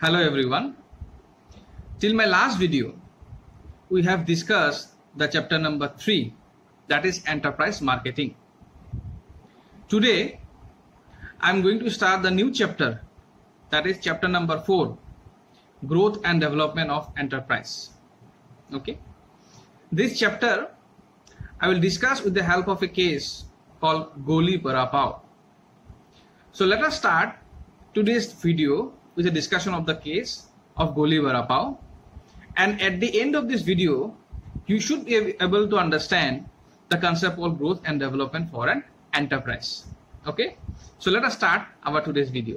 Hello everyone. Till my last video, we have discussed the chapter number 3, that is enterprise marketing. Today, I am going to start the new chapter, that is chapter number 4, growth and development of enterprise. Okay. This chapter, I will discuss with the help of a case called Goli Vada Pav. So let us start today's video with a discussion of the case of Goli Vada Pav, and at the end of this video you should be able to understand the concept of growth and development for an enterprise. Okay, so let us start our today's video.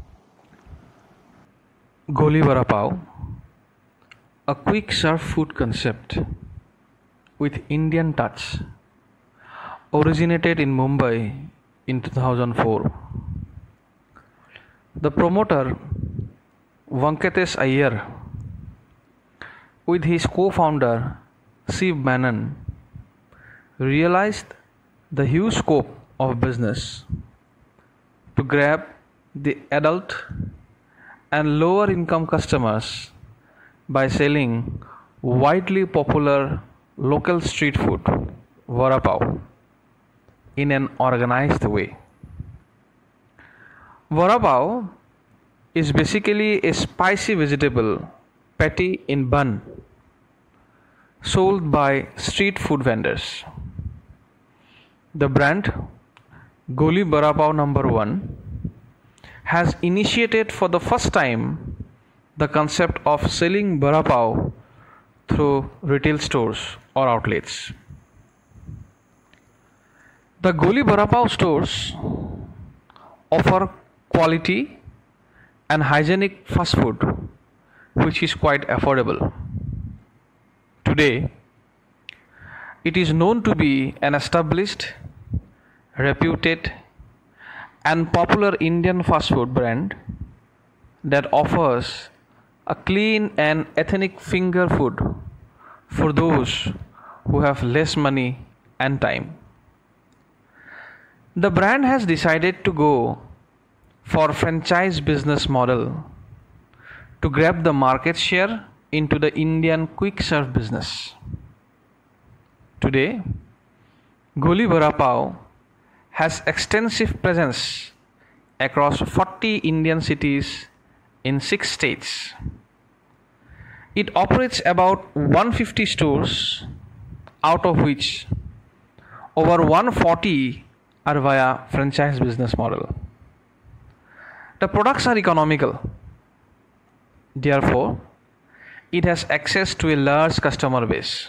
Goli Vada Pav, a quick serve food concept with Indian touch, originated in Mumbai in 2004. The promoter Venkatesh Iyer, with his co-founder Shiv Menon, realized the huge scope of business to grab the adult and lower income customers by selling widely popular local street food, Vada Pav, in an organized way. Vada Pav is basically a spicy vegetable patty in bun sold by street food vendors. The brand Goli Vada Pav number 1 has initiated for the first time the concept of selling Vada Pav through retail stores or outlets. The Goli Vada Pav stores offer quality and hygienic fast food which is quite affordable. Today, it is known to be an established, reputed and popular Indian fast food brand that offers a clean and ethnic finger food for those who have less money and time. The brand has decided to go for franchise business model to grab the market share into the Indian quick serve business. Today, Goli Vada Pav has extensive presence across 40 Indian cities in 6 states. It operates about 150 stores, out of which over 140 are via franchise business model. The products are economical. Therefore, it has access to a large customer base.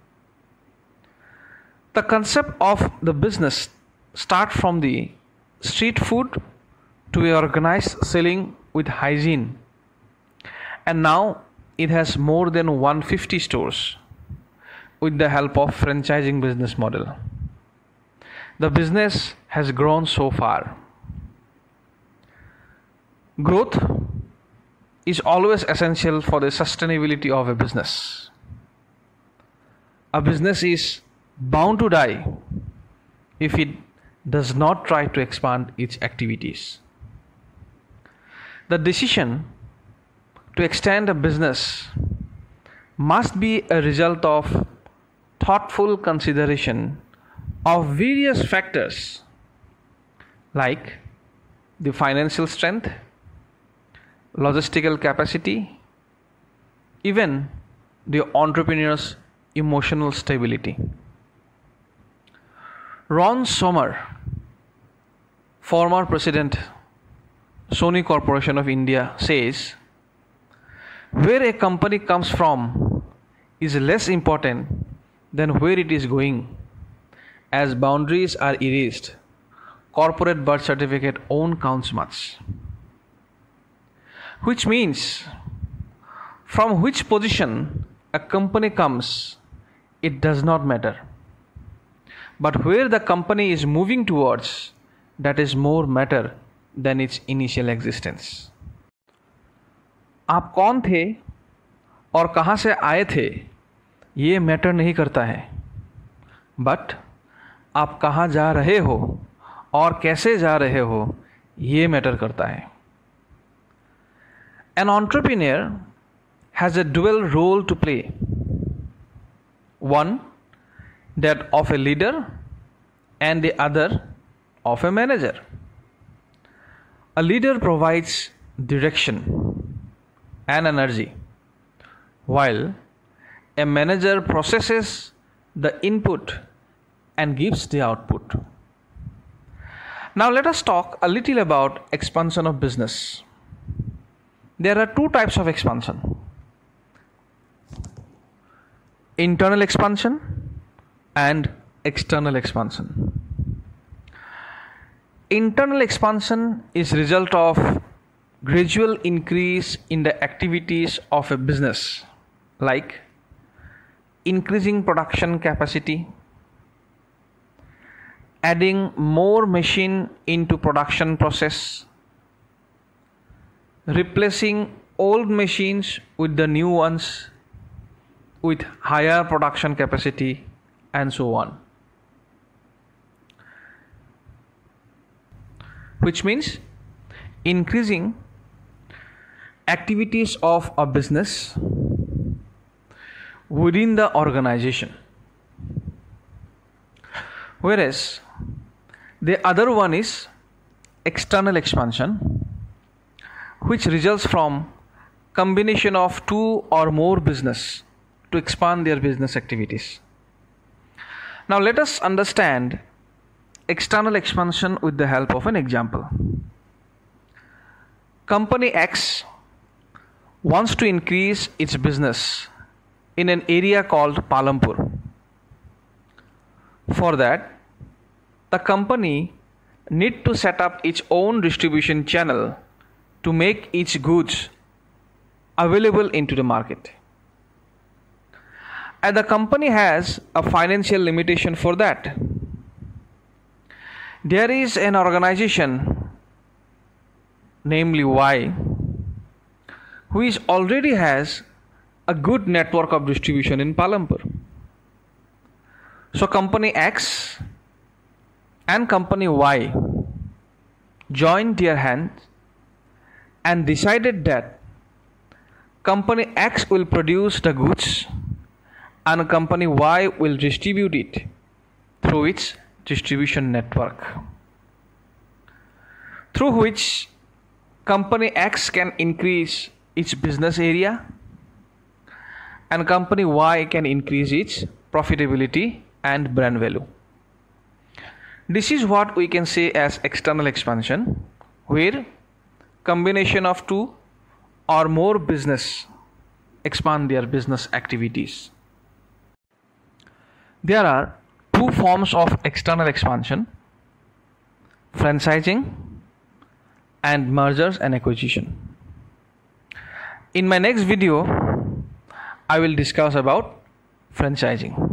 The concept of the business starts from the street food to a organized selling with hygiene, and now it has more than 150 stores with the help of franchising business model. The business has grown so far. Growth is always essential for the sustainability of a business. A business is bound to die if it does not try to expand its activities. The decision to extend a business must be a result of thoughtful consideration of various factors like the financial strength, logistical capacity, even the entrepreneur's emotional stability. Ron Sommer, former president, Sony Corporation of India, says, "Where a company comes from is less important than where it is going. As boundaries are erased, corporate birth certificate own counts much." Which means, from which position a company comes, it does not matter. But where the company is moving towards, that is more matter than its initial existence. आप कौन थे और कहाँ से आए थे, ये matter नहीं करता है, बट आप कहाँ जा रहे हो और कैसे जा रहे हो, ये मैटर करता है. An entrepreneur has a dual role to play. One, that of a leader, and the other of a manager. A leader provides direction and energy, while a manager processes the input and gives the output. Now let us talk a little about expansion of business. There are two types of expansion: internal expansion and external expansion. Internal expansion is result of gradual increase in the activities of a business, like increasing production capacity, adding more machine into production process, replacing old machines with the new ones with higher production capacity, and so on. Which means increasing activities of a business within the organization. Whereas the other one is external expansion, which results from combination of two or more business to expand their business activities. Now let us understand external expansion with the help of an example. Company X wants to increase its business in an area called Palampur. For that, the company needs to set up its own distribution channel to make its goods available into the market. And the company has a financial limitation for that. There is an organization, namely Y, which already has a good network of distribution in Palampur. So company X and company Y joined their hands and decided that company X will produce the goods and company Y will distribute it through its distribution network, through which company X can increase its business area and company Y can increase its profitability and brand value. This is what we can say as external expansion, where combination of two or more business expand their business activities. There are two forms of external expansion: franchising and mergers and acquisition. In my next video, I will discuss about franchising.